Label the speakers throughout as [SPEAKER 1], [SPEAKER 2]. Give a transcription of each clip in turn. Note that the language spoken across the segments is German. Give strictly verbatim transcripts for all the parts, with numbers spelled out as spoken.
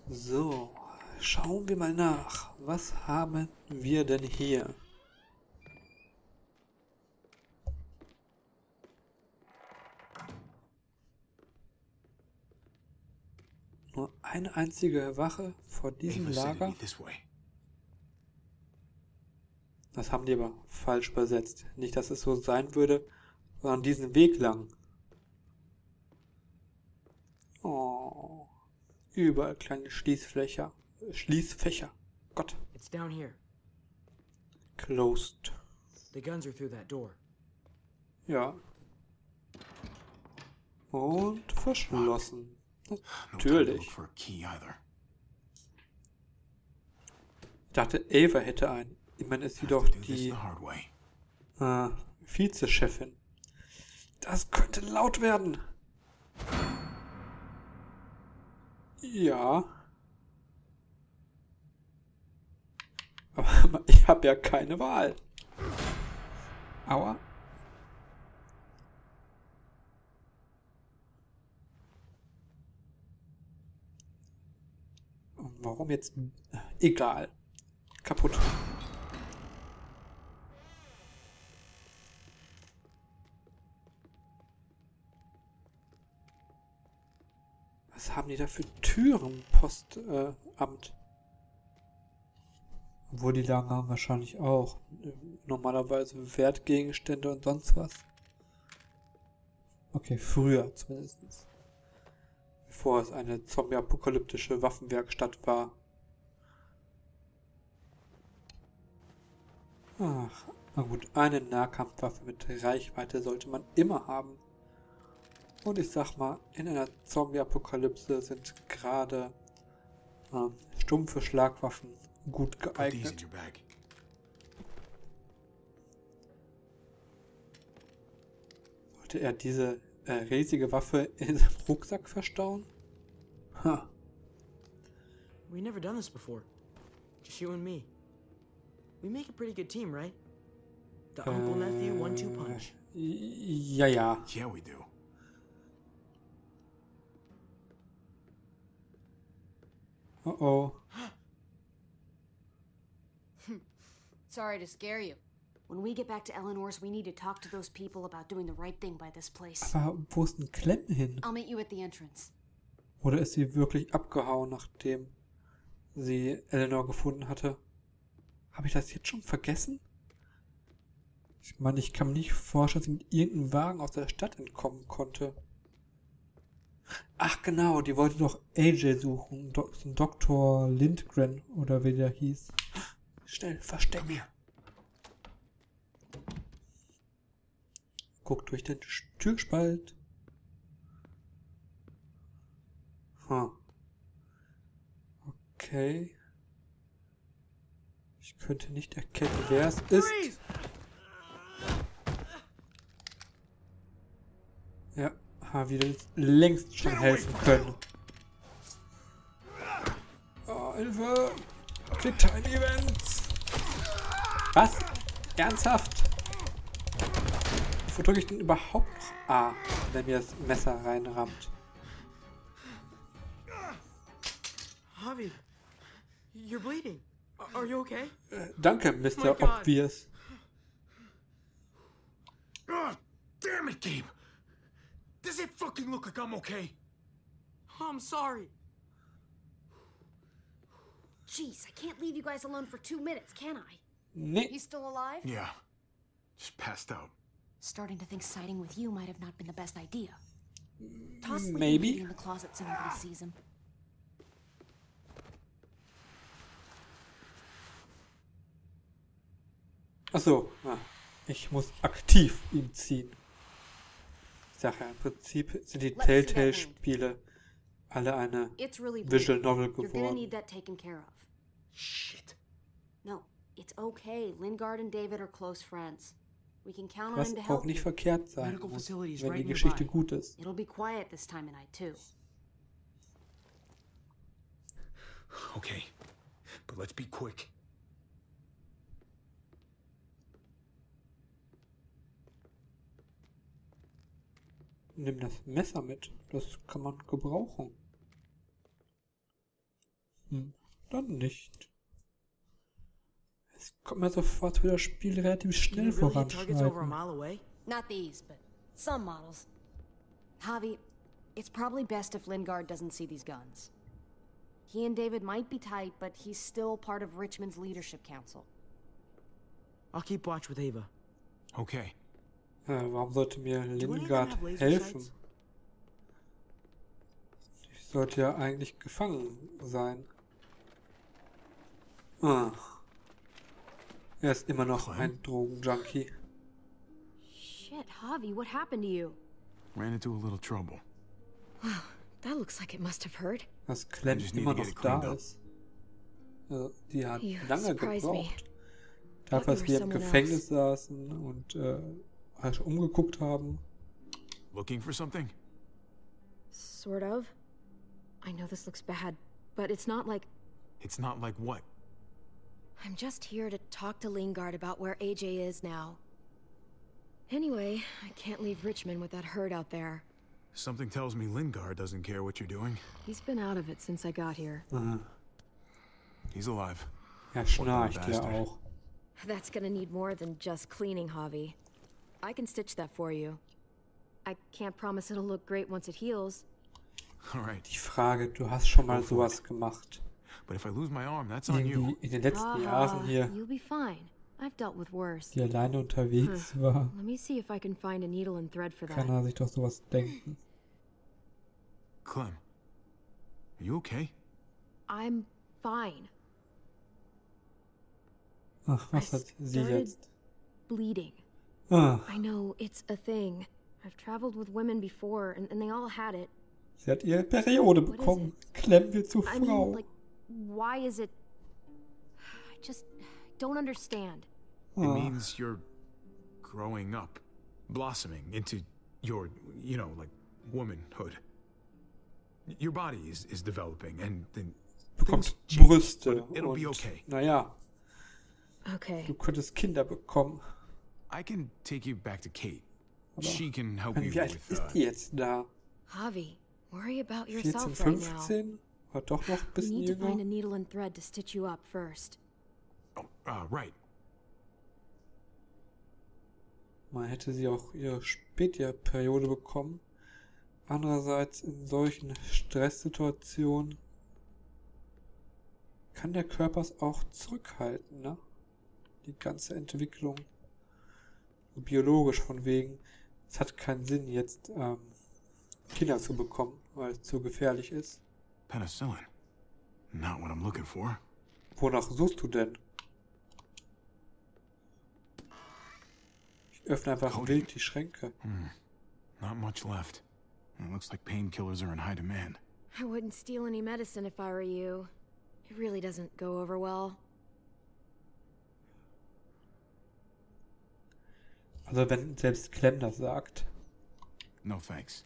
[SPEAKER 1] So, schauen wir mal nach. Was haben wir denn hier? Nur eine einzige Wache vor diesem
[SPEAKER 2] Ava said it'd
[SPEAKER 1] Lager?
[SPEAKER 2] be this way.
[SPEAKER 1] Das haben die aber falsch übersetzt. Nicht, dass es so sein würde, sondern diesen Weg lang. Oh, überall kleine Schließfächer. Schließfächer. Gott.
[SPEAKER 3] It's down here.
[SPEAKER 1] Closed.
[SPEAKER 3] The guns are through that door.
[SPEAKER 1] Ja. Und verschlossen.
[SPEAKER 2] No time to
[SPEAKER 1] Natürlich.
[SPEAKER 2] look for a key either.
[SPEAKER 1] Ich dachte, Ava hätte einen. Ich meine, ist sie
[SPEAKER 2] Have
[SPEAKER 1] doch
[SPEAKER 2] to do this
[SPEAKER 1] die
[SPEAKER 2] the hard way.
[SPEAKER 1] äh, Vizechefin. Das könnte laut werden. Ja. Aber ich habe ja keine Wahl. Aua. Warum jetzt? Egal. Kaputt. Was haben die da für Türen? Postamt. Äh, Amt. Obwohl die Lagen haben wahrscheinlich auch äh, normalerweise Wertgegenstände und sonst was. Okay, früher zumindest. Bevor es eine zombie-apokalyptische Waffenwerkstatt war. Ach, na gut, eine Nahkampfwaffe mit Reichweite sollte man immer haben. Und ich sag mal, in einer Zombie-Apokalypse sind gerade äh, stumpfe Schlagwaffen gut
[SPEAKER 2] Put these in
[SPEAKER 1] geeignet.
[SPEAKER 2] your bag.
[SPEAKER 1] Sollte er diese äh, riesige Waffe in seinem Rucksack verstauen? Ha.
[SPEAKER 3] We never done this before. Just you and me. We make a pretty good team, right? The uncle nephew one two punch.
[SPEAKER 1] Äh, ja, ja.
[SPEAKER 2] Yeah, we do.
[SPEAKER 1] Oh oh.
[SPEAKER 4] Sorry to scare you. When we get back to Eleanor's, we need to talk to those people about doing the right thing by this place.
[SPEAKER 1] Aber wo ist denn Clem hin?
[SPEAKER 4] I'll meet you at the entrance.
[SPEAKER 1] Oder ist sie wirklich abgehauen, nachdem sie Eleanor gefunden hatte? Habe ich das jetzt schon vergessen? Ich meine, ich kann mir nicht vorstellen, dass sie mit irgendeinem Wagen aus der Stadt entkommen konnte. Ach genau, die wollte doch A J suchen. Do Doktor Lindgren oder wie der hieß. Schnell, verstecken. Guck durch den Türspalt. Hm. Okay. Ich könnte nicht erkennen, wer es ist. Ja, haben wir uns längst schon helfen können. Oh, Hilfe! Quicktime Events! Was? Ernsthaft? Wo drücke ich denn überhaupt noch A, wenn mir das Messer reinrammt?
[SPEAKER 3] Javi, you're bleeding. Are you okay?
[SPEAKER 1] Äh, danke, Mister
[SPEAKER 3] Oh my God.
[SPEAKER 1] Obvious.
[SPEAKER 2] Ah, damn it, Gabe! Does it fucking look like I'm okay?
[SPEAKER 3] I'm sorry.
[SPEAKER 4] Jeez, I can't leave you guys alone for two minutes, can I?
[SPEAKER 1] Nee.
[SPEAKER 4] He's still alive?
[SPEAKER 2] Yeah. Just passed out.
[SPEAKER 4] Starting to think siding with you might have not been the best idea. Toss Sleeping
[SPEAKER 1] Maybe.
[SPEAKER 4] Beauty in the closet so nobody sees him.
[SPEAKER 1] Achso, ah, ich muss aktiv ihn ziehen. Ich sag ja, im Prinzip sind die
[SPEAKER 4] Let me see that wound.
[SPEAKER 1] Telltale-Spiele alle eine
[SPEAKER 4] It's really
[SPEAKER 1] Visual
[SPEAKER 4] bleeding.
[SPEAKER 1] Novel
[SPEAKER 4] You're gonna
[SPEAKER 1] geworden.
[SPEAKER 4] need that taken care of.
[SPEAKER 2] Shit.
[SPEAKER 4] No, it's okay. Lingard and David are close friends. We can count on
[SPEAKER 1] Was
[SPEAKER 4] him to
[SPEAKER 1] auch
[SPEAKER 4] help
[SPEAKER 1] nicht
[SPEAKER 4] you.
[SPEAKER 1] verkehrt sein
[SPEAKER 3] Medical
[SPEAKER 1] muss,
[SPEAKER 3] facility is
[SPEAKER 1] wenn die
[SPEAKER 3] right
[SPEAKER 1] Geschichte
[SPEAKER 3] nearby.
[SPEAKER 1] gut ist.
[SPEAKER 4] It'll be quiet this time of night, too.
[SPEAKER 2] Okay. But let's be quick.
[SPEAKER 1] Nimm das Messer mit. Das kann man gebrauchen. Hm, dann nicht. Es kommt mir so vor, als würde das Spiel relativ schnell
[SPEAKER 3] Can you really hit targets over a
[SPEAKER 1] voranschreiten.
[SPEAKER 3] mile away?
[SPEAKER 4] Not these, but some models. Javi, it's probably best if Lingard doesn't see these guns. He and David might be tight, but he's still part of Richmond's leadership council.
[SPEAKER 3] I'll keep watch with Ava.
[SPEAKER 2] Okay.
[SPEAKER 1] Ja, warum sollte mir
[SPEAKER 3] Do any of them
[SPEAKER 1] Lingard
[SPEAKER 3] have laser
[SPEAKER 1] helfen?
[SPEAKER 3] sights?
[SPEAKER 1] Ich sollte ja eigentlich gefangen sein. Ah. Er ist immer noch
[SPEAKER 2] Clem?
[SPEAKER 1] ein Drogenjunkie.
[SPEAKER 4] Shit, Javi, what happened to you?
[SPEAKER 2] Ran into a little trouble.
[SPEAKER 4] Wow, that looks like it must have hurt.
[SPEAKER 1] Dass Clem
[SPEAKER 2] just need
[SPEAKER 1] immer
[SPEAKER 2] to get
[SPEAKER 1] noch
[SPEAKER 2] it cleaned
[SPEAKER 1] da
[SPEAKER 2] up.
[SPEAKER 1] ist. Also, die hat
[SPEAKER 4] You
[SPEAKER 1] lange
[SPEAKER 4] surprised me.
[SPEAKER 1] gebraucht. Dafür, dass
[SPEAKER 4] you
[SPEAKER 1] wir
[SPEAKER 4] were
[SPEAKER 1] im
[SPEAKER 4] someone
[SPEAKER 1] Gefängnis saßen und äh, halt umgeguckt haben.
[SPEAKER 2] Looking for something?
[SPEAKER 4] Sort of. I know this looks bad, but it's not like...
[SPEAKER 2] It's not like what?
[SPEAKER 4] I'm just here to talk to Lingard about where A J is now. Anyway, I can't leave Richmond with that herd out there.
[SPEAKER 2] Something tells me Lingard doesn't care what you're doing.
[SPEAKER 4] He's been out of it since I got here.
[SPEAKER 1] Aha.
[SPEAKER 2] He's alive.
[SPEAKER 1] Er schnarcht ja
[SPEAKER 2] bastard.
[SPEAKER 1] auch.
[SPEAKER 4] That's gonna need more than just cleaning, Javi. I can stitch that for you. I can't promise it'll look great once it heals.
[SPEAKER 2] All right.
[SPEAKER 1] Die Frage, du hast schon mal
[SPEAKER 2] Go for
[SPEAKER 1] sowas gemacht.
[SPEAKER 2] But if I lose my arm, that's on
[SPEAKER 1] Irgendwie
[SPEAKER 2] you.
[SPEAKER 1] in den letzten Jahren hier,
[SPEAKER 4] you'll be fine. I've dealt with worse.
[SPEAKER 1] die alleine unterwegs war,
[SPEAKER 4] Let me see if I can find a needle and thread for that.
[SPEAKER 1] kann er sich doch sowas denken.
[SPEAKER 2] Clem, are you okay?
[SPEAKER 4] I'm fine.
[SPEAKER 1] Ach, was
[SPEAKER 4] I
[SPEAKER 1] hat sie
[SPEAKER 4] started-
[SPEAKER 1] jetzt?
[SPEAKER 4] Bleeding.
[SPEAKER 1] Ah,
[SPEAKER 4] I know, it's a thing. I've traveled with women before, and, and they all had it.
[SPEAKER 1] sie hat ihre Periode
[SPEAKER 4] What is
[SPEAKER 1] bekommen. Clem wird zur
[SPEAKER 4] I mean,
[SPEAKER 1] Frau.
[SPEAKER 4] like, why is it... I just don't understand.
[SPEAKER 2] It
[SPEAKER 1] Ah,
[SPEAKER 2] means you're growing up, blossoming into your, you know, like, womanhood. Your body is, is developing, and then
[SPEAKER 1] bekommt
[SPEAKER 2] things change,
[SPEAKER 1] Brüste.
[SPEAKER 2] but it'll be
[SPEAKER 1] Und,
[SPEAKER 2] okay.
[SPEAKER 1] naja,
[SPEAKER 4] Okay.
[SPEAKER 1] du könntest Kinder bekommen.
[SPEAKER 2] I can take you back to Kate.
[SPEAKER 1] Aber
[SPEAKER 2] She can help
[SPEAKER 1] Ich meine,
[SPEAKER 2] you
[SPEAKER 1] wie alt
[SPEAKER 2] with,
[SPEAKER 1] ist
[SPEAKER 2] uh,
[SPEAKER 1] die jetzt da?
[SPEAKER 4] Javi, worry about
[SPEAKER 1] vierzehn,
[SPEAKER 4] yourself right now.
[SPEAKER 1] fünfzehn? Oder doch noch ein
[SPEAKER 4] We
[SPEAKER 1] bisschen
[SPEAKER 4] need to find a
[SPEAKER 1] jünger?
[SPEAKER 4] needle and thread to stitch you up first.
[SPEAKER 2] oh, uh, right.
[SPEAKER 1] Man hätte sie auch ihre Spätjahrperiode bekommen. Andererseits in solchen Stresssituationen kann der Körper es auch zurückhalten, ne? Die ganze Entwicklung. Biologisch von wegen. Es hat keinen Sinn, jetzt ähm, Kinder zu bekommen, weil es zu gefährlich ist.
[SPEAKER 2] Penicillin. Not what I'm looking for.
[SPEAKER 1] Wonach suchst du denn? Ich öffne einfach
[SPEAKER 2] Cody.
[SPEAKER 1] wild die Schränke.
[SPEAKER 2] Not much left. It looks like painkillers are in high demand.
[SPEAKER 4] I wouldn't steal any medicine if I were you. It really doesn't go over well.
[SPEAKER 1] Also wenn selbst Clem das sagt.
[SPEAKER 2] No thanks.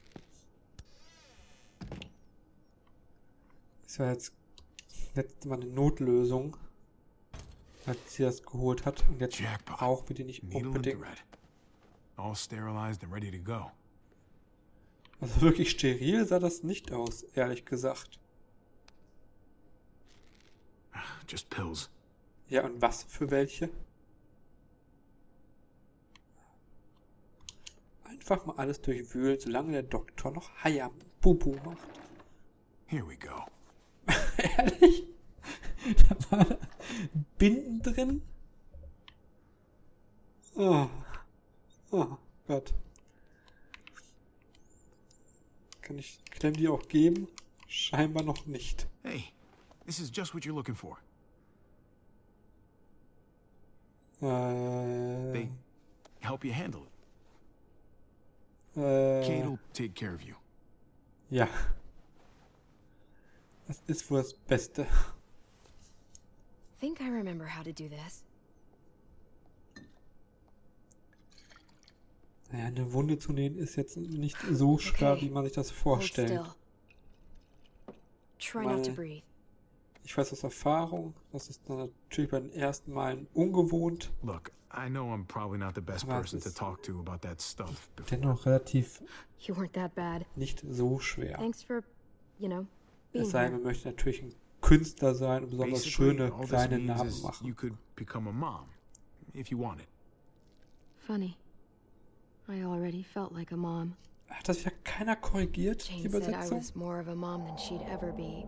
[SPEAKER 1] Ist ja jetzt letztes Mal eine Notlösung, als sie das geholt hat. Und jetzt
[SPEAKER 2] Jackpot.
[SPEAKER 1] brauchen wir die nicht
[SPEAKER 2] Needle and
[SPEAKER 1] unbedingt.
[SPEAKER 2] thread. All sterilized and ready to go.
[SPEAKER 1] Also wirklich steril sah das nicht aus, ehrlich gesagt.
[SPEAKER 2] Just pills.
[SPEAKER 1] Ja, und was für welche? Einfach mal alles durchwühlen, solange der Doktor noch Hayam Bubu macht.
[SPEAKER 2] Here we go.
[SPEAKER 1] Ehrlich? Da waren Binden drin? Oh. Oh Gott. Kann ich Clem die auch geben? Scheinbar noch nicht.
[SPEAKER 2] Hey, this is just what you're looking for.
[SPEAKER 1] Äh,
[SPEAKER 2] They help you handle it.
[SPEAKER 1] äh,
[SPEAKER 2] Kate'll take care of you.
[SPEAKER 1] ja. Das ist wohl das Beste.
[SPEAKER 4] Think I remember how to do this.
[SPEAKER 1] Naja, eine Wunde zu nähen ist jetzt nicht so schwer,
[SPEAKER 4] Okay.
[SPEAKER 1] wie man sich das
[SPEAKER 4] Hold
[SPEAKER 1] vorstellt.
[SPEAKER 4] still. Try not to
[SPEAKER 1] Mal-
[SPEAKER 4] breathe.
[SPEAKER 1] Ich weiß aus Erfahrung, das ist dann natürlich bei den ersten Malen ungewohnt,
[SPEAKER 2] Look, I know I'm probably not the best
[SPEAKER 1] Aber es
[SPEAKER 2] person to
[SPEAKER 1] ist-
[SPEAKER 2] talk to about that stuff before.
[SPEAKER 1] dennoch relativ
[SPEAKER 4] You weren't that bad.
[SPEAKER 1] nicht so schwer.
[SPEAKER 4] Thanks for, you know,
[SPEAKER 1] Es
[SPEAKER 4] being
[SPEAKER 1] sei denn,
[SPEAKER 4] here.
[SPEAKER 1] man möchte natürlich ein Künstler sein und besonders
[SPEAKER 2] Basically,
[SPEAKER 1] schöne
[SPEAKER 2] all this
[SPEAKER 1] kleine
[SPEAKER 2] means
[SPEAKER 1] Namen
[SPEAKER 2] is you
[SPEAKER 1] machen.
[SPEAKER 2] could become a mom, if you wanted.
[SPEAKER 5] Funny. I already felt like a mom.
[SPEAKER 1] Hat das wieder keiner korrigiert, die
[SPEAKER 5] Jane said I
[SPEAKER 1] Übersetzung?
[SPEAKER 5] was more of a mom than she'd ever be.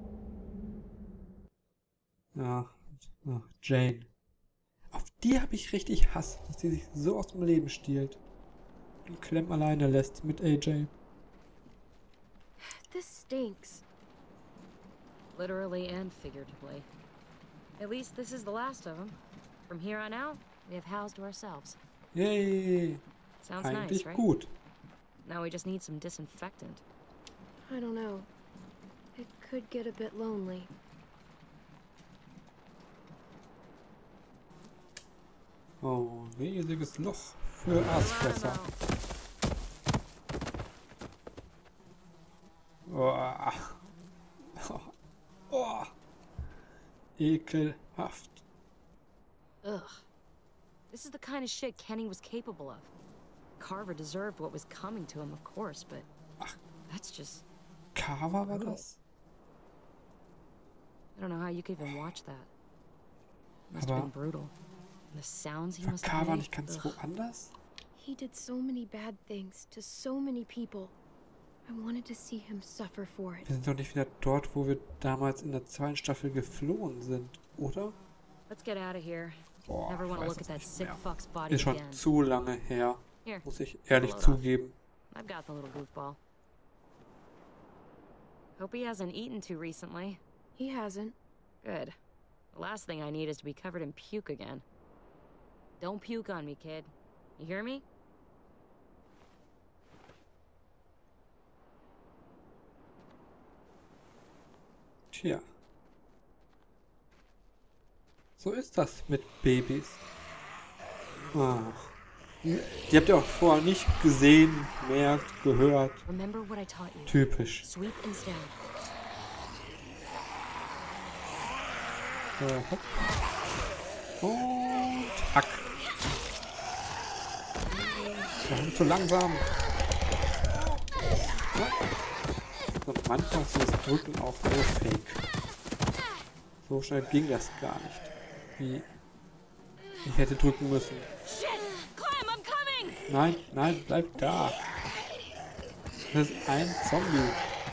[SPEAKER 1] Ja, ja, Jane. Auf die habe ich richtig Hass, dass die sich so aus dem Leben stiehlt. Und Clem alleine lässt mit A J.
[SPEAKER 5] This stinks.
[SPEAKER 6] Literally and figuratively. At least this is the last of them. From here on out, we have house to ourselves.
[SPEAKER 1] Yay!
[SPEAKER 6] Sounds
[SPEAKER 1] Eigentlich
[SPEAKER 6] nice, right?
[SPEAKER 1] gut.
[SPEAKER 6] Now we just need some disinfectant.
[SPEAKER 5] I don't know. It could get a bit lonely.
[SPEAKER 1] Oh, riesiges Loch für Aasfresser. Oh. Oh. Oh. Ekelhaft.
[SPEAKER 6] Ugh. This is the kind of shit Kenny was capable of. Carver deserved what was coming to him, of course, but that's just...
[SPEAKER 1] Carver war das?
[SPEAKER 6] I don't know how you could even watch that. Must have
[SPEAKER 1] Aber
[SPEAKER 6] been brutal. And the sounds he
[SPEAKER 1] war
[SPEAKER 6] must have
[SPEAKER 1] Carver
[SPEAKER 6] made.
[SPEAKER 1] nicht ganz
[SPEAKER 6] Ugh.
[SPEAKER 1] woanders?
[SPEAKER 5] He did so many bad things to so many people. I wanted to see him suffer for it.
[SPEAKER 1] Wir sind doch nicht wieder dort, wo wir damals in der zweiten Staffel geflohen sind, oder?
[SPEAKER 6] Let's get out of here.
[SPEAKER 1] Boah,
[SPEAKER 6] Never
[SPEAKER 1] ich
[SPEAKER 6] want to
[SPEAKER 1] weiß
[SPEAKER 6] look
[SPEAKER 1] es
[SPEAKER 6] at that
[SPEAKER 1] nicht
[SPEAKER 6] sick
[SPEAKER 1] mehr.
[SPEAKER 6] fuck's body
[SPEAKER 1] Ist schon
[SPEAKER 6] again.
[SPEAKER 1] zu lange her,
[SPEAKER 6] Here,
[SPEAKER 1] muss ich ehrlich
[SPEAKER 6] load off.
[SPEAKER 1] zugeben.
[SPEAKER 6] I've got the little goofball. Hope he hasn't eaten too recently.
[SPEAKER 5] He hasn't.
[SPEAKER 6] Good. The last thing I need is to be covered in puke again. Don't puke on me, kid. You hear me?
[SPEAKER 1] Tja. So ist das mit Babys. Ach. Die habt ihr auch vorher nicht gesehen, gemerkt, gehört.
[SPEAKER 6] Remember what I taught you.
[SPEAKER 1] Typisch.
[SPEAKER 6] Sweep and stand.
[SPEAKER 1] So, hopp. Und hack. Warum so langsam? Ja. Und manchmal ist das Drücken auch so fake. So schnell ging das gar nicht. Wie ich hätte drücken müssen.
[SPEAKER 6] Shit! Clem, I'm coming!
[SPEAKER 1] Nein, nein, bleib da. Das ist ein Zombie.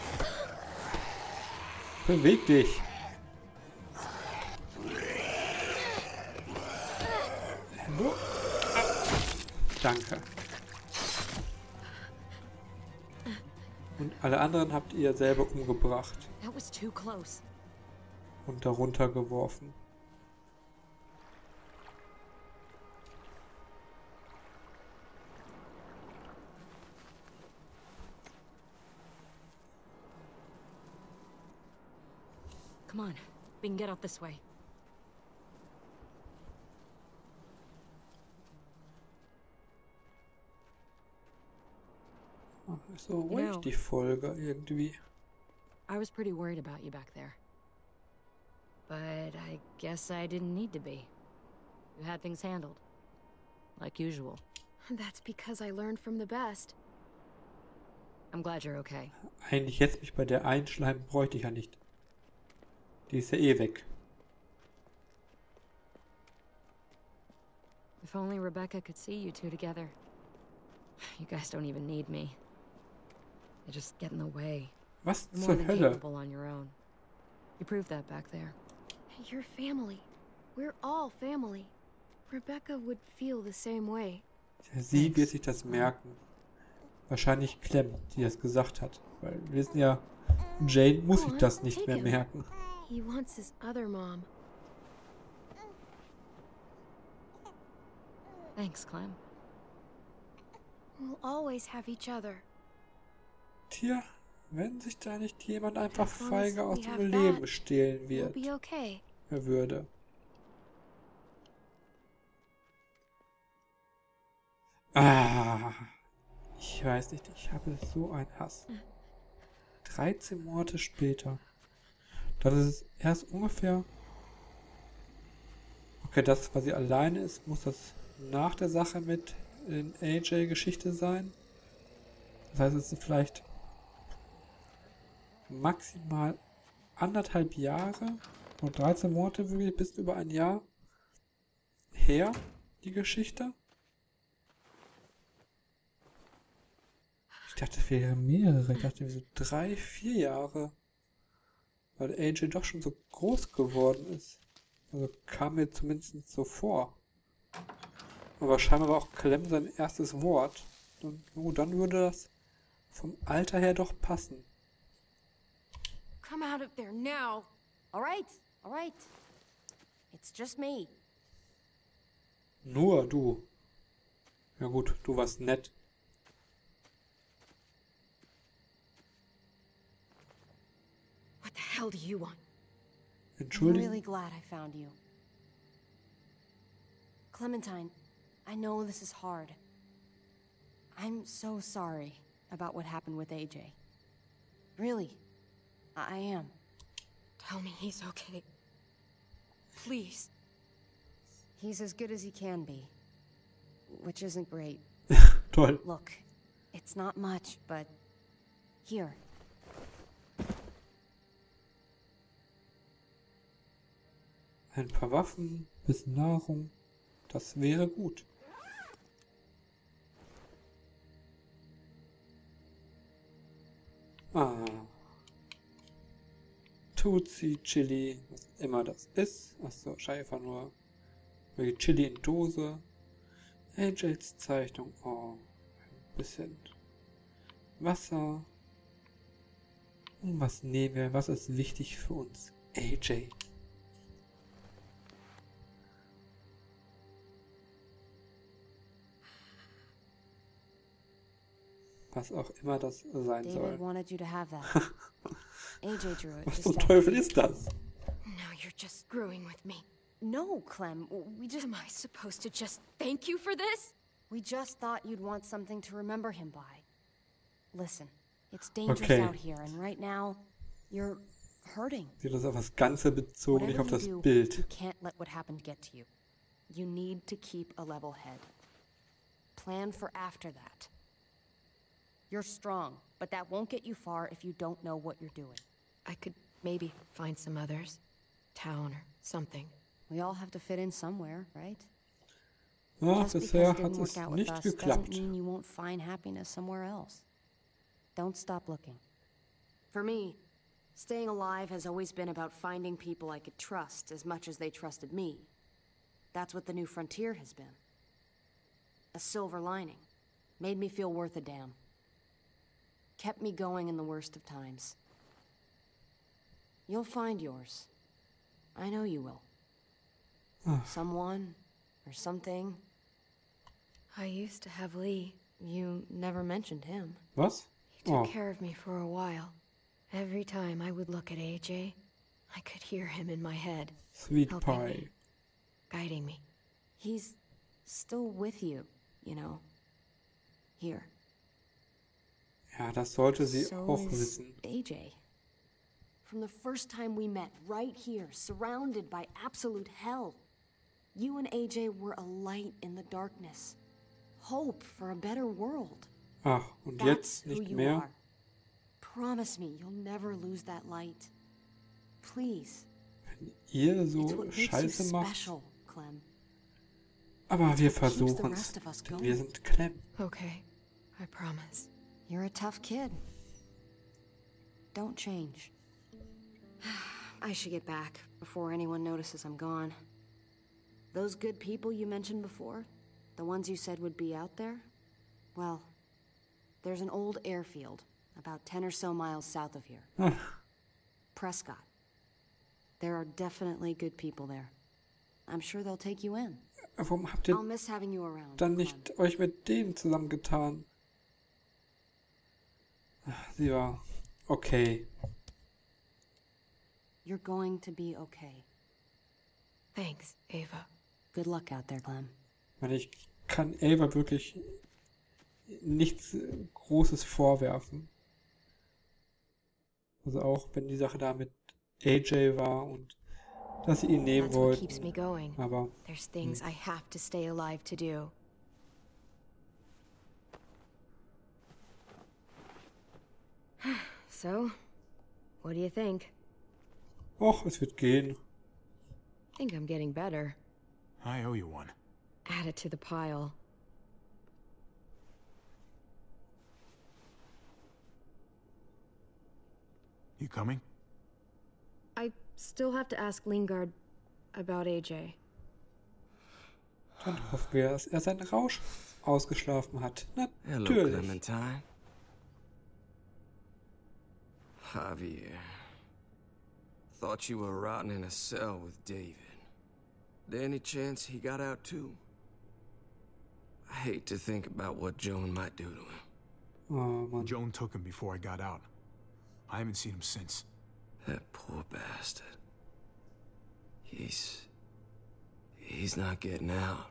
[SPEAKER 1] Beweg dich. Hallo? Ah. Danke. Und alle anderen habt ihr selber umgebracht
[SPEAKER 6] That was too close.
[SPEAKER 1] und darunter geworfen.
[SPEAKER 6] Come on, we can get out this way.
[SPEAKER 1] Ist so ruhig,
[SPEAKER 6] know-
[SPEAKER 1] die Folge irgendwie.
[SPEAKER 6] I was pretty worried about you back there. But I guess I didn't need to be. You had things handled. Like usual.
[SPEAKER 5] That's because I learned from the best.
[SPEAKER 6] I'm glad you're okay.
[SPEAKER 1] Eigentlich jetzt mich bei der einschleimen bräuchte ich ja nicht. Die ist ja eh weg.
[SPEAKER 6] If only Rebecca could see you two together. You guys don't even need me. They just get in the way.
[SPEAKER 1] Was
[SPEAKER 6] You're more
[SPEAKER 1] zur
[SPEAKER 6] than
[SPEAKER 1] Hölle?
[SPEAKER 6] capable on your own. You proved that back there.
[SPEAKER 5] You're family. We're all family. Rebecca would feel the same way.
[SPEAKER 1] Sie wird sich das merken. Wahrscheinlich Clem, die das gesagt hat. Weil wir wissen ja, Jane muss sich das nicht mehr merken.
[SPEAKER 5] He wants his other mom.
[SPEAKER 6] Thanks, Clem.
[SPEAKER 5] We'll always have each other.
[SPEAKER 1] Tja, wenn sich da nicht jemand einfach
[SPEAKER 5] As long
[SPEAKER 1] feige
[SPEAKER 5] as
[SPEAKER 1] aus
[SPEAKER 5] we
[SPEAKER 1] dem
[SPEAKER 5] have
[SPEAKER 1] Leben
[SPEAKER 5] that,
[SPEAKER 1] stehlen
[SPEAKER 5] We'll
[SPEAKER 1] wird,
[SPEAKER 5] be okay.
[SPEAKER 1] er würde. Ah, ich weiß nicht, ich habe so einen Hass. dreizehn Monate später. Das ist erst ungefähr... Okay, das, was sie alleine ist, muss das nach der Sache mit in A J-Geschichte sein. Das heißt, es sind vielleicht maximal anderthalb Jahre oder dreizehn Monate, wirklich bis über ein Jahr her, die Geschichte. Ich dachte, es wären mehrere. Ich dachte, so drei, vier Jahre. Weil A J doch schon so groß geworden ist. Also kam mir zumindest so vor. Aber scheinbar war auch Clem sein erstes Wort. Und oh, dann würde das vom Alter her doch passen.
[SPEAKER 5] Come out of there now.
[SPEAKER 4] All right, all right. It's just me.
[SPEAKER 1] Nur du. Ja gut, du warst nett.
[SPEAKER 5] What the hell do you want?
[SPEAKER 4] I'm
[SPEAKER 1] Entschuldigung.
[SPEAKER 4] really glad I found you. Clementine, I know this is hard. I'm so sorry about what happened with A J. Really, I I am.
[SPEAKER 5] Tell me he's okay. Please.
[SPEAKER 4] He's as good as he can be, which isn't great.
[SPEAKER 1] Toll.
[SPEAKER 4] Look, it's not much, but here.
[SPEAKER 1] Ein paar Waffen, bisschen Nahrung. Das wäre gut. Ah. Tutsi, Chili, was immer das ist. Achso, wahrscheinlich einfach nur wie Chili in Dose. A Js Zeichnung. Oh. Ein bisschen Wasser. Und was nehmen wir? Was ist wichtig für uns? A J. Was auch immer das sein
[SPEAKER 4] David
[SPEAKER 1] soll.
[SPEAKER 4] wanted you to have that. A J drew it.
[SPEAKER 1] Was
[SPEAKER 4] just
[SPEAKER 1] zum
[SPEAKER 4] after
[SPEAKER 1] Teufel
[SPEAKER 4] you-
[SPEAKER 1] ist das?
[SPEAKER 5] Now you're just screwing with me.
[SPEAKER 4] No, Clem. We just
[SPEAKER 5] Am I supposed to just thank you for this?
[SPEAKER 4] we just thought you'd want something to remember him by. Listen, it's dangerous
[SPEAKER 1] Okay.
[SPEAKER 4] out here, and right now, you're hurting.
[SPEAKER 1] Sie hat das auf das Ganze bezogen, nicht auf
[SPEAKER 4] Whatever
[SPEAKER 1] das
[SPEAKER 4] you do,
[SPEAKER 1] Bild.
[SPEAKER 4] you can't let what happened get to you. You need to keep a level head. Plan for after that. You're strong, but that won't get you far if you don't know what you're doing.
[SPEAKER 5] I could maybe find some others. Town or something.
[SPEAKER 4] We all have to fit in somewhere, right?
[SPEAKER 1] Ja,
[SPEAKER 4] Just because
[SPEAKER 1] bisher
[SPEAKER 4] it
[SPEAKER 1] hat
[SPEAKER 4] didn't work
[SPEAKER 1] es
[SPEAKER 4] out with
[SPEAKER 1] nicht
[SPEAKER 4] us doesn't
[SPEAKER 1] geklappt.
[SPEAKER 4] mean you won't find happiness somewhere else. Don't stop looking. For me, staying alive has always been about finding people I could trust as much as they trusted me. That's what the New Frontier has been. A silver lining. Made me feel worth a damn. Kept me going in the worst of times. You'll find yours. I know you will. Someone or something.
[SPEAKER 5] I used to have Lee.
[SPEAKER 4] You never mentioned him.
[SPEAKER 1] Was?
[SPEAKER 5] He took
[SPEAKER 1] Oh,
[SPEAKER 5] care of me for a while. Every time I would look at A J, I could hear him in my head,
[SPEAKER 1] Sweet
[SPEAKER 5] helping
[SPEAKER 1] Pie.
[SPEAKER 5] me, guiding me.
[SPEAKER 4] He's still with you, you know. Here.
[SPEAKER 1] Ja, das sollte sie
[SPEAKER 4] So
[SPEAKER 1] auch
[SPEAKER 4] is
[SPEAKER 1] wissen.
[SPEAKER 4] A J. From the first time we met, right here, surrounded by absolute hell, you and A J were a light in the darkness. Hope for a better world.
[SPEAKER 1] Ach, und
[SPEAKER 4] That's
[SPEAKER 1] jetzt
[SPEAKER 4] who
[SPEAKER 1] nicht
[SPEAKER 4] you
[SPEAKER 1] mehr?
[SPEAKER 4] are. Promise me you'll never lose that light. Please.
[SPEAKER 1] Wenn ihr so
[SPEAKER 4] It's what makes you
[SPEAKER 1] Scheiße macht.
[SPEAKER 4] special, Clem.
[SPEAKER 1] Aber wir
[SPEAKER 4] what keeps the
[SPEAKER 1] versuchen es.
[SPEAKER 4] rest of us
[SPEAKER 1] Denn
[SPEAKER 4] going.
[SPEAKER 1] wir sind Clem.
[SPEAKER 5] Okay, I promise.
[SPEAKER 4] You're a tough kid. Don't change. I should get back before anyone notices I'm gone. Those good people you mentioned before, the ones you said would be out there, well, there's an old airfield about ten or so miles south of here.
[SPEAKER 1] Ach,
[SPEAKER 4] Prescott. There are definitely good people there. I'm sure they'll take you in.
[SPEAKER 1] warum habt
[SPEAKER 4] I'll
[SPEAKER 1] ihr
[SPEAKER 4] miss having you around.
[SPEAKER 1] dann
[SPEAKER 4] Clem.
[SPEAKER 1] nicht euch mit denen zusammengetan? Ach, sie war okay.
[SPEAKER 4] You're going to be okay.
[SPEAKER 5] Thanks, Ava.
[SPEAKER 4] Good luck out there, Clem.
[SPEAKER 1] Ich meine, ich kann Ava wirklich nichts Großes vorwerfen. Also auch wenn die Sache da mit A J war und dass sie ihn nehmen
[SPEAKER 5] That's what keeps me
[SPEAKER 1] wollten.
[SPEAKER 5] going.
[SPEAKER 1] Aber
[SPEAKER 5] There's things I have to stay alive to do. So, what do you think?
[SPEAKER 1] Och, es wird gehen.
[SPEAKER 6] Think I'm getting better.
[SPEAKER 2] I owe you one.
[SPEAKER 6] Add it to the pile.
[SPEAKER 2] You coming?
[SPEAKER 5] I still have to ask Lingard about A J.
[SPEAKER 1] Dann hoffen wir, dass er seinen Rausch ausgeschlafen hat.
[SPEAKER 7] Hello,
[SPEAKER 1] Natürlich.
[SPEAKER 7] Clementine. Javier. Thought you were rotting in a cell with David. There any chance he got out too? I hate to think about what Joan might do to him.
[SPEAKER 1] Oh Mann.
[SPEAKER 2] Joan took him before I got out. I haven't seen him since.
[SPEAKER 7] That poor bastard. He's... He's not getting out.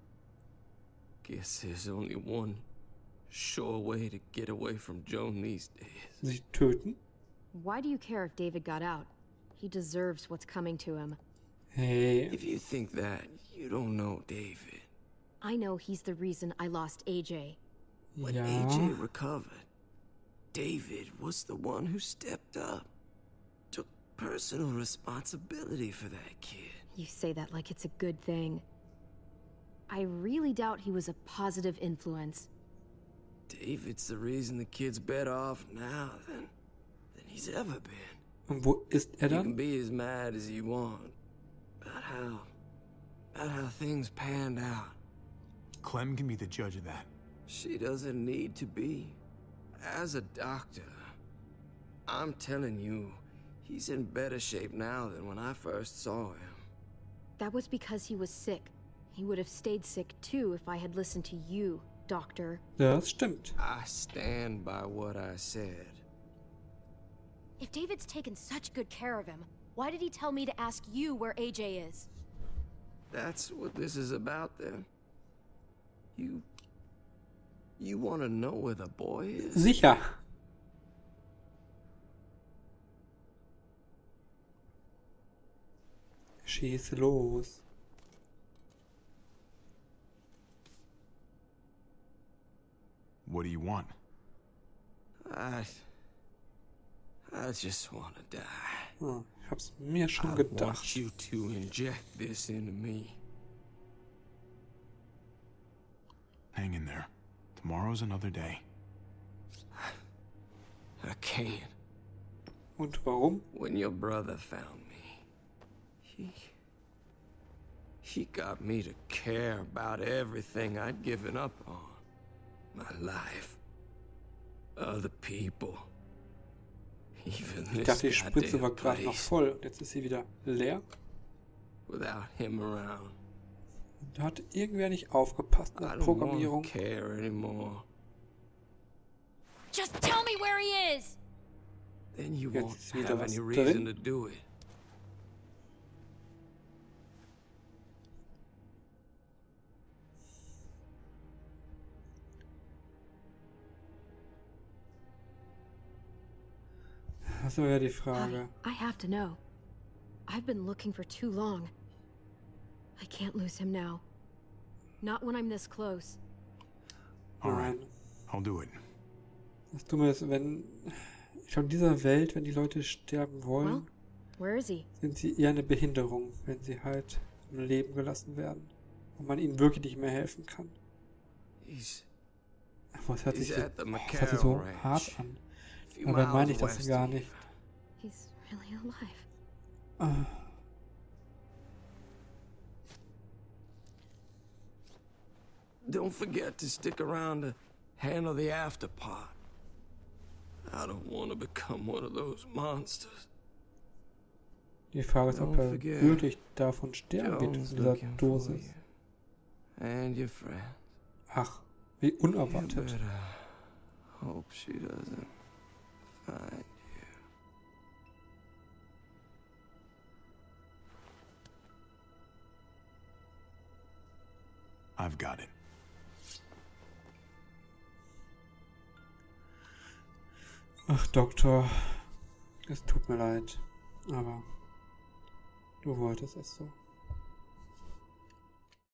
[SPEAKER 7] Guess there's only one sure way to get away from Joan these days.
[SPEAKER 1] Sie töten?
[SPEAKER 5] Why do you care if David got out? He deserves what's coming to him.
[SPEAKER 1] Hey.
[SPEAKER 7] If you think that, you don't know David.
[SPEAKER 5] I know he's the reason I lost A J.
[SPEAKER 7] When
[SPEAKER 1] Ja.
[SPEAKER 7] A J recovered, David was the one who stepped up. Took personal responsibility for that kid.
[SPEAKER 5] You say that like it's a good thing. I really doubt he was a positive influence.
[SPEAKER 7] David's the reason the kid's better off now than, than he's ever been.
[SPEAKER 1] Und wo ist er
[SPEAKER 7] You can
[SPEAKER 1] dann?
[SPEAKER 7] be as mad as you want about how, about how things panned out.
[SPEAKER 2] Clem can be the judge of that.
[SPEAKER 7] She doesn't need to be. As a doctor, I'm telling you, he's in better shape now than when I first saw him.
[SPEAKER 5] That was because he was sick. He would have stayed sick too if I had listened to you, Doctor.
[SPEAKER 1] Ja, das stimmt.
[SPEAKER 7] I stand by what I said.
[SPEAKER 4] If David's taken such good care of him, why did he tell me to ask you where A J is?
[SPEAKER 7] That's what this is about then. You... You want to know where the boy is?
[SPEAKER 1] Sicher. Schieß los.
[SPEAKER 2] What do you want?
[SPEAKER 7] I... I just want to die.
[SPEAKER 1] Hm, ich hab's mir schon
[SPEAKER 7] I
[SPEAKER 1] gedacht.
[SPEAKER 7] want you to inject this into me.
[SPEAKER 2] Hang in there. Tomorrow's another day.
[SPEAKER 7] I can't.
[SPEAKER 1] Und warum?
[SPEAKER 7] When your brother found me, he... He got me to care about everything I'd given up on. My life. Other people. Even
[SPEAKER 1] Ich
[SPEAKER 7] this
[SPEAKER 1] dachte, die Spritze war
[SPEAKER 7] goddamn
[SPEAKER 1] gerade noch
[SPEAKER 7] place.
[SPEAKER 1] voll. Und jetzt ist sie wieder leer.
[SPEAKER 7] Without him around.
[SPEAKER 1] Da hat irgendwer nicht aufgepasst in
[SPEAKER 7] I
[SPEAKER 1] der
[SPEAKER 7] don't want
[SPEAKER 1] Programmierung.
[SPEAKER 7] to care anymore.
[SPEAKER 4] Just tell me where he is!
[SPEAKER 7] Then you
[SPEAKER 1] Jetzt
[SPEAKER 7] won't
[SPEAKER 1] ist wieder
[SPEAKER 7] have
[SPEAKER 1] was
[SPEAKER 7] any reason
[SPEAKER 1] drin.
[SPEAKER 7] to do it.
[SPEAKER 1] Das war ja die Frage.
[SPEAKER 5] I have to know. I've been looking for too long. I can't lose him now. Not when I'm this close.
[SPEAKER 2] All right,
[SPEAKER 1] Nein.
[SPEAKER 2] I'll do it.
[SPEAKER 1] Das Dumme ist, wenn... Ich glaube, in dieser Welt, wenn die Leute sterben
[SPEAKER 5] Well,
[SPEAKER 1] wollen,
[SPEAKER 5] where is he?
[SPEAKER 1] sind sie eher eine Behinderung, wenn sie halt im Leben gelassen werden. Und man ihnen wirklich nicht mehr helfen kann.
[SPEAKER 7] He's
[SPEAKER 1] Aber es hört sich,
[SPEAKER 7] He's
[SPEAKER 1] so,
[SPEAKER 7] at the
[SPEAKER 1] oh, es hört sich so
[SPEAKER 7] McCarroll
[SPEAKER 1] hart
[SPEAKER 7] Ranch.
[SPEAKER 1] an.
[SPEAKER 7] a few
[SPEAKER 1] Dabei meine
[SPEAKER 7] miles
[SPEAKER 1] ich das
[SPEAKER 7] west
[SPEAKER 1] gar
[SPEAKER 7] of
[SPEAKER 1] nicht.
[SPEAKER 5] He's really alive.
[SPEAKER 1] Ah,
[SPEAKER 7] Don't forget to stick around to handle the after part. I don't want to become one of those monsters.
[SPEAKER 1] die Frage ist, ob
[SPEAKER 7] Don't
[SPEAKER 1] er
[SPEAKER 7] forget,
[SPEAKER 1] wirklich davon sterben wird,
[SPEAKER 7] Joan's
[SPEAKER 1] von dieser
[SPEAKER 7] looking for
[SPEAKER 1] Dosis.
[SPEAKER 7] you. And your friend.
[SPEAKER 1] Ach, wie
[SPEAKER 7] You
[SPEAKER 1] unerwartet.
[SPEAKER 7] better hope she doesn't find you.
[SPEAKER 2] I've got it.
[SPEAKER 1] Ach, Doktor, es tut mir leid, aber du wolltest es so.